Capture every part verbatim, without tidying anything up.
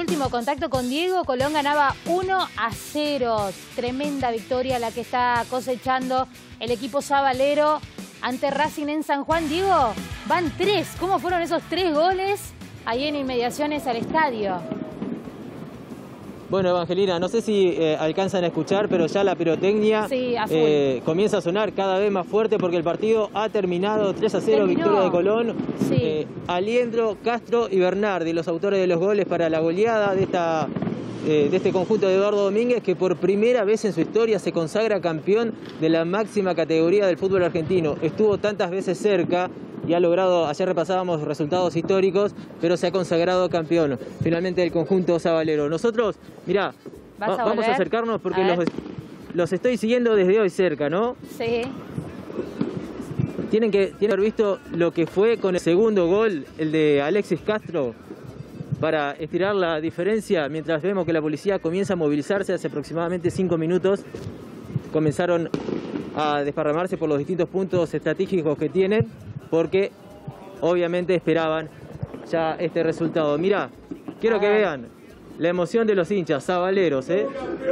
último contacto con Diego, Colón ganaba uno a cero. Tremenda victoria la que está cosechando el equipo sabalero ante Racing en San Juan. Diego, van tres. ¿Cómo fueron esos tres goles ahí en inmediaciones al estadio? Bueno, Evangelina, no sé si eh, alcanzan a escuchar, pero ya la pirotecnia sí, eh, comienza a sonar cada vez más fuerte porque el partido ha terminado tres a cero, Terminó. Victoria de Colón. Sí. Eh, Aliendro, Castro y Bernardi, los autores de los goles para la goleada de, esta, eh, de este conjunto de Eduardo Domínguez, que por primera vez en su historia se consagra campeón de la máxima categoría del fútbol argentino. Estuvo tantas veces cerca y ha logrado, ayer repasábamos resultados históricos, pero se ha consagrado campeón finalmente del conjunto sabalero. Nosotros, mirá, va, a vamos a acercarnos porque a los, los estoy siguiendo desde hoy cerca, ¿no? Sí. Tienen que, tienen que haber visto lo que fue con el segundo gol, el de Alexis Castro, para estirar la diferencia, mientras vemos que la policía comienza a movilizarse hace aproximadamente cinco minutos. Comenzaron a desparramarse por los distintos puntos estratégicos que tienen, porque obviamente esperaban ya este resultado. Mirá, quiero que vean la emoción de los hinchas sabaleros, ¿eh?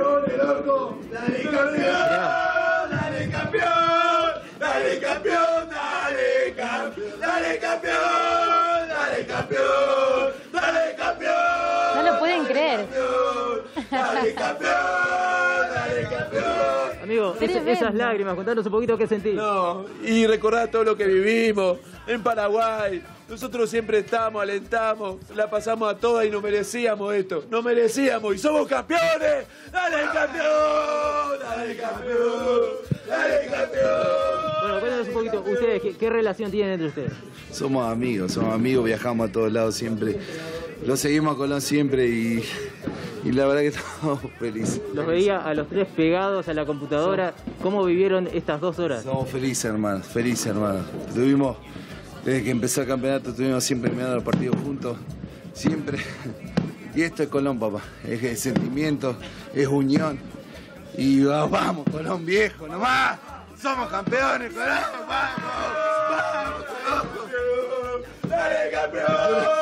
¡Dale campeón! ¡Dale campeón! ¡Dale campeón! ¡Dale campeón! ¡Dale campeón! ¡Dale campeón! ¡Dale campeón! No lo pueden creer. ¡Dale campeón! ¡Dale campeón! Amigo, es, esas lágrimas, contanos un poquito qué sentís. No, y recordar todo lo que vivimos en Paraguay. Nosotros siempre estamos, alentamos, la pasamos a todas y nos merecíamos esto. Nos merecíamos y somos campeones. ¡Dale campeón! ¡Dale campeón! ¡Dale campeón! Bueno, cuéntanos un poquito, ustedes, ¿qué, qué relación tienen entre ustedes? Somos amigos, somos amigos, viajamos a todos lados siempre. Lo seguimos a Colón siempre y, y la verdad que estamos felices. Los veía a los tres pegados a la computadora. ¿Cómo vivieron estas dos horas? Somos felices, hermanos, felices, hermanos. Tuvimos, desde que empezó el campeonato, estuvimos siempre mirando los partidos juntos, siempre. Y esto es Colón, papá. Es, es sentimiento, es unión. Y vamos, Colón viejo, nomás. Somos campeones, Colón, vamos, vamos, Colón. ¡Dale campeón!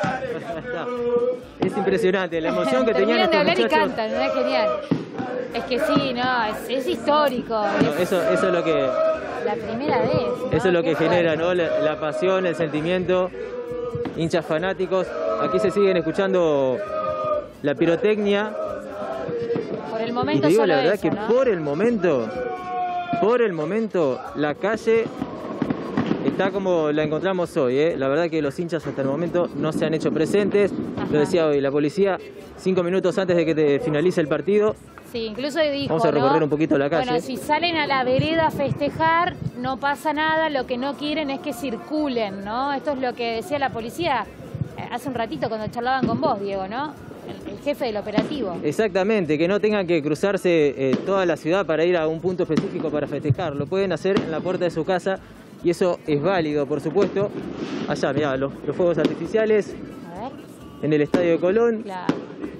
Es impresionante la emoción que tenían Terminan de estos hablar muchachos. y cantan, ¿no? Es genial. Es que sí, no, es, es histórico. Bueno, es eso, eso es lo que, la primera vez, ¿no? eso es lo que Qué genera, fuerte. ¿no? La, la pasión, el sentimiento, hinchas fanáticos. Aquí se siguen escuchando la pirotecnia. Por el Y momento te digo solo la verdad eso, que ¿no? por el momento, por el momento, la calle está como la encontramos hoy, ¿eh? La verdad que los hinchas hasta el momento no se han hecho presentes. Ajá. Lo decía hoy, la policía, cinco minutos antes de que te finalice el partido. Sí, incluso dijo, Vamos a recorrer ¿no? un poquito la calle. Bueno, si salen a la vereda a festejar, no pasa nada, lo que no quieren es que circulen, ¿no? Esto es lo que decía la policía eh, hace un ratito cuando charlaban con vos, Diego, ¿no? El, el jefe del operativo. Exactamente, que no tengan que cruzarse eh, toda la ciudad para ir a un punto específico para festejar. Lo pueden hacer en la puerta de su casa y eso es válido, por supuesto. Allá, mirá, los, los fuegos artificiales A ver, en el Estadio de Colón. claro.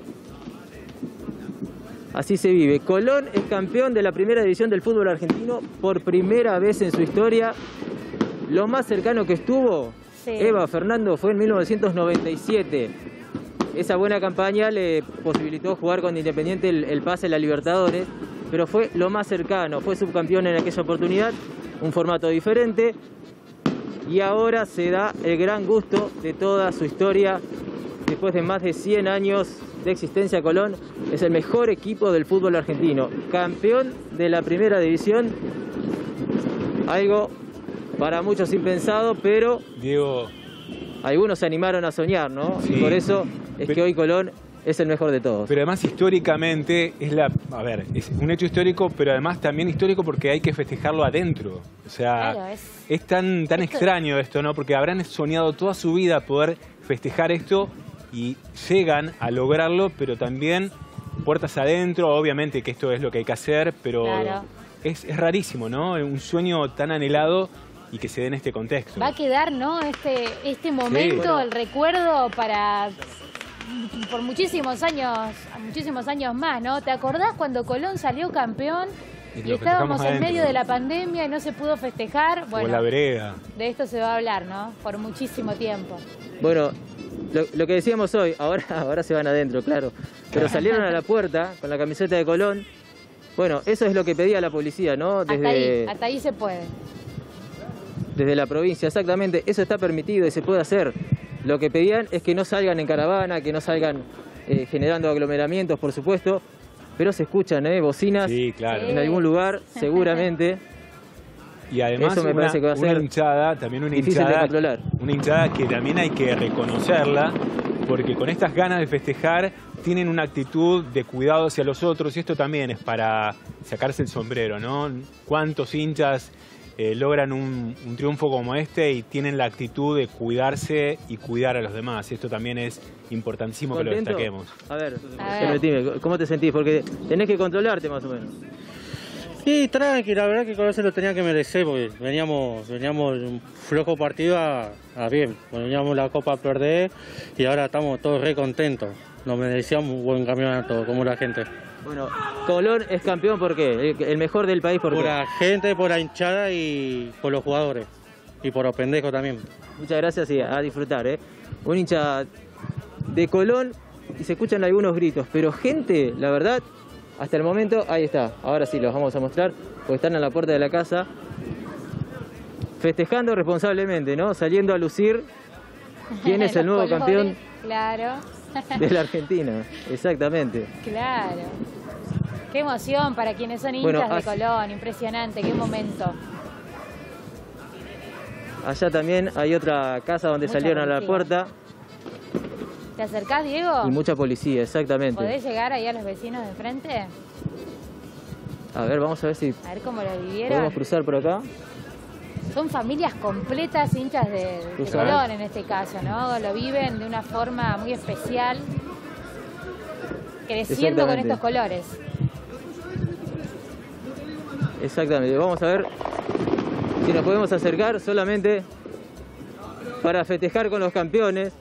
Así se vive. Colón es campeón de la primera división del fútbol argentino por primera vez en su historia. Lo más cercano que estuvo, Sí. Eva Fernando, fue en mil novecientos noventa y siete. Esa buena campaña le posibilitó jugar con Independiente el, el pase a la Libertadores, pero fue lo más cercano. Fue subcampeón en aquella oportunidad, un formato diferente. Y ahora se da el gran gusto de toda su historia. Después de más de cien años de existencia, Colón es el mejor equipo del fútbol argentino. Campeón de la primera división. Algo para muchos impensado, pero Diego, algunos se animaron a soñar, ¿no? Sí. Y por eso es Pero- que hoy Colón es el mejor de todos. pero además históricamente es la, a ver, es un hecho histórico, pero además también histórico porque hay que festejarlo adentro. O sea, Claro, es- es tan, tan esto- extraño esto, ¿no? Porque habrán soñado toda su vida poder festejar esto y llegan a lograrlo, pero también puertas adentro, obviamente que esto es lo que hay que hacer, pero Claro. es, es rarísimo, ¿no? Un sueño tan anhelado y que se dé en este contexto. Va a quedar, ¿no? Este, este momento, bueno. el recuerdo para por muchísimos años, muchísimos años más, ¿no? ¿Te acordás cuando Colón salió campeón Y y lo estábamos festejamos en adentro. medio de la pandemia y no se pudo festejar? O Bueno, la vereda. de esto se va a hablar, ¿no? Por muchísimo tiempo. Bueno, lo, lo que decíamos hoy, ahora, ahora se van adentro, claro. Pero salieron a la puerta con la camiseta de Colón. Bueno, eso es lo que pedía la policía, ¿no? Desde, hasta ahí, hasta ahí se puede. Desde la provincia, exactamente. Eso está permitido y se puede hacer. Lo que pedían es que no salgan en caravana, que no salgan eh, generando aglomeramientos, por supuesto. Pero se escuchan, ¿eh? Bocinas sí, claro. en algún lugar, seguramente. Y además eso me una, parece que va a ser una hinchada, también una difícil de hinchada, controlar. Una hinchada que también hay que reconocerla, porque con estas ganas de festejar tienen una actitud de cuidado hacia los otros, y esto también es para sacarse el sombrero, ¿no? ¿Cuántos hinchas eh, logran un, un triunfo como este y tienen la actitud de cuidarse y cuidar a los demás? Y esto también es importantísimo que lo ¿Contento? destaquemos. A ver, A ver. permitime, ¿cómo te sentís? Porque tenés que controlarte más o menos. Sí, tranqui, la verdad que con eso lo tenía que merecer, porque veníamos, veníamos un flojo partido a, a bien, veníamos la Copa a perder y ahora estamos todos re contentos. Nos merecíamos un buen campeonato, como la gente. Bueno, Colón es campeón, ¿por qué? El, el mejor del país, ¿por Por qué? la gente, por la hinchada y por los jugadores. Y por los pendejos también. Muchas gracias y a disfrutar, ¿eh? Un hincha de Colón y se escuchan algunos gritos, pero gente, la verdad, hasta el momento, ahí está. Ahora sí los vamos a mostrar, porque están en la puerta de la casa, festejando responsablemente, ¿no? Saliendo a lucir quién es el nuevo Los campeón colores, claro. de la Argentina. Exactamente. Claro. Qué emoción para quienes son hinchas Bueno, de así- Colón, impresionante, qué momento. Allá también hay otra casa donde Mucha salieron a la policía. puerta ¿Te acercás, Diego? y mucha policía, exactamente. ¿Podés llegar ahí a los vecinos de enfrente? A ver, vamos a ver si A ver cómo lo vivieron. podemos cruzar por acá. Son familias completas hinchas de, de Cruzar. Colón en este caso, ¿no? Lo viven de una forma muy especial, creciendo con Exactamente. estos colores. Exactamente, vamos a ver si nos podemos acercar solamente para festejar con los campeones.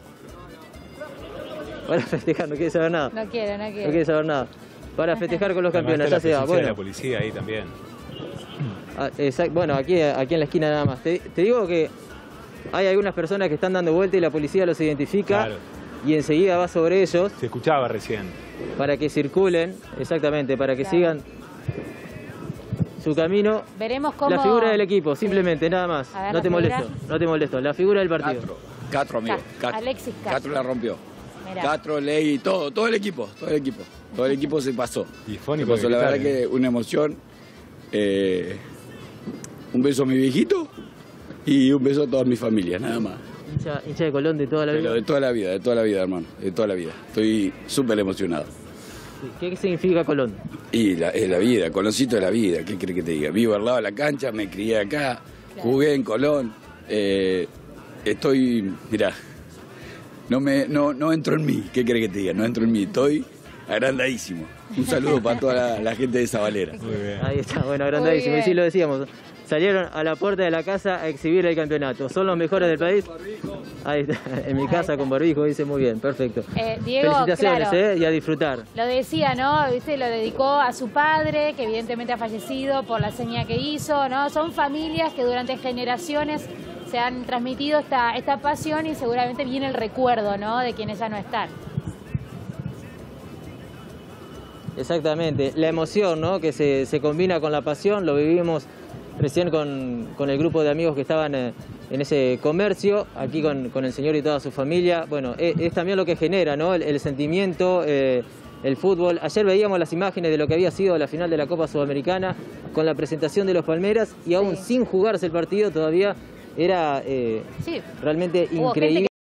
Para festejar, no quiere saber nada. No quiero, no No quiero. quiere saber nada. Para festejar con los Además campeones, está ya se la va. presencia de Bueno, la policía ahí también. ah, exact- bueno aquí, aquí en la esquina nada más. Te, te digo que hay algunas personas que están dando vuelta y la policía los identifica Claro. y enseguida va sobre ellos Se escuchaba recién. para que circulen, exactamente, para que Claro. sigan su camino. Veremos cómo... La figura del equipo, Sí. simplemente, nada más. A ver, No la te figura. molesto, no te molesto. La figura del partido. Castro, Castro, amigo. Ca- Castro. Alexis Castro. Castro la rompió. Mirá. Castro, Ley, todo, todo el equipo, todo el equipo. Todo el equipo se pasó. Y Se fónico pasó, de la verdad gritar, ¿eh? que una emoción. Eh, un beso a mi viejito y un beso a toda mi familia, nada más. Hincha, hincha de Colón de toda la vida. Pero de toda la vida, de toda la vida, hermano, de toda la vida. Estoy súper emocionado. ¿Qué significa Colón? Y la, es la vida, Coloncito es la vida, ¿qué crees que te diga? Vivo al lado de la cancha, me crié acá, jugué en Colón, eh, estoy, mirá, no, me, no, no entro en mí, ¿qué crees que te diga? No entro en mí, estoy agrandadísimo. Un saludo para toda la, la gente de Zabalera. Muy bien. Ahí está, bueno, agrandadísimo. Muy Y sí bien. lo decíamos. Salieron a la puerta de la casa a exhibir el campeonato. ¿Son los mejores del país? Ahí está, en mi casa con barbijo, dice muy bien, perfecto. Eh, Diego, Felicitaciones, claro. ¿eh? Y a disfrutar. Lo decía, ¿no? ¿Viste? Lo dedicó a su padre, que evidentemente ha fallecido por la seña que hizo, ¿no? Son familias que durante generaciones se han transmitido esta, esta pasión y seguramente viene el recuerdo, ¿no? De quienes ya no están. Exactamente. La emoción, ¿no? Que se, se combina con la pasión, lo vivimos recién con, con el grupo de amigos que estaban eh, en ese comercio, aquí con, con el señor y toda su familia. Bueno, es, es también lo que genera, ¿no? El, el sentimiento, eh, el fútbol. Ayer veíamos las imágenes de lo que había sido la final de la Copa Sudamericana con la presentación de los Palmeras y aún Sí. sin jugarse el partido todavía era eh, Sí. realmente Hubo gente increíble.